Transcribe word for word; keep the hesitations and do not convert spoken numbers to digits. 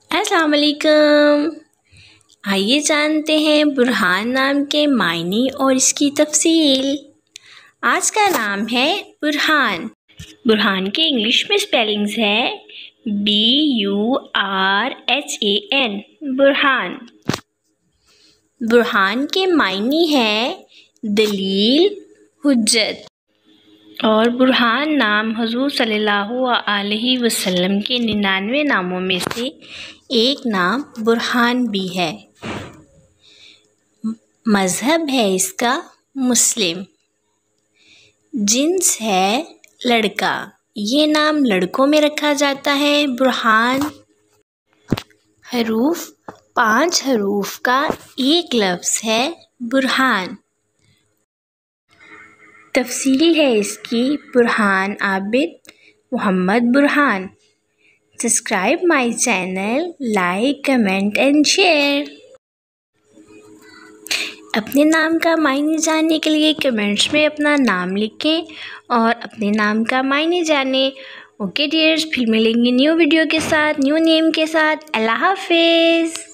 अस्सलाम वालेकुम। आइए जानते हैं बुरहान नाम के मायने और इसकी तफसील। आज का नाम है बुरहान। बुरहान के इंग्लिश में स्पेलिंग्स है B U R H A N, Burhan. Burhan के मायने है दलील, हुज्जत। और बुरहान नाम हुज़ूर सल्लल्लाहु अलैहि वसल्लम के निन्यानवे नामों में से एक नाम बुरहान भी है। मज़हब है इसका मुस्लिम। जिन्स है लड़का, ये नाम लड़कों में रखा जाता है बुरहान। हरूफ पांच हरूफ का एक लफ्ज़ है बुरहान। तफसील है इसकी Burhan Abid Mohammad Burhan. Subscribe my channel, like, comment and share. अपने नाम का मायने जानने के लिए कमेंट्स में अपना नाम लिखें और अपने नाम का मायने जानें। ओके डियर्स, फिर मिलेंगे न्यू वीडियो के साथ, न्यू नेम के साथ। अल्लाह हाफिज़।